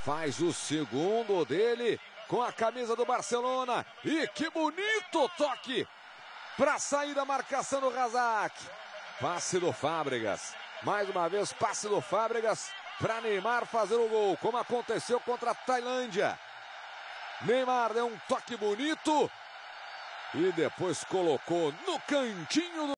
Faz o segundo dele com a camisa do Barcelona. E que bonito toque para sair da marcação do Razak. Passe do Fábregas. Mais uma vez, passe do Fábregas para Neymar fazer o gol, como aconteceu contra a Tailândia. Neymar deu um toque bonito e depois colocou no cantinho do